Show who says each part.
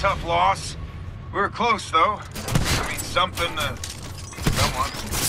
Speaker 1: tough loss. We were close, though. I mean, something to someone.